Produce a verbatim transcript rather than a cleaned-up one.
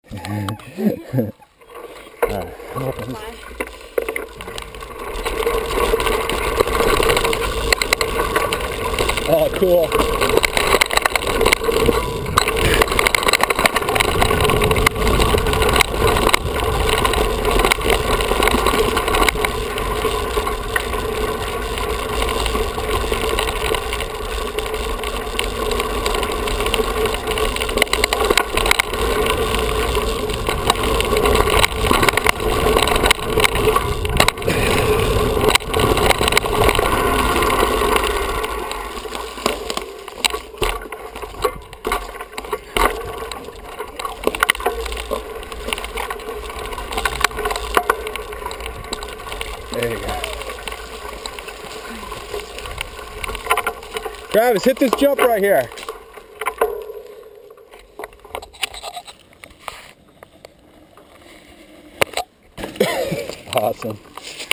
Alright, I'm open. Oh, cool. There you go. Travis, hit this jump right here. Awesome.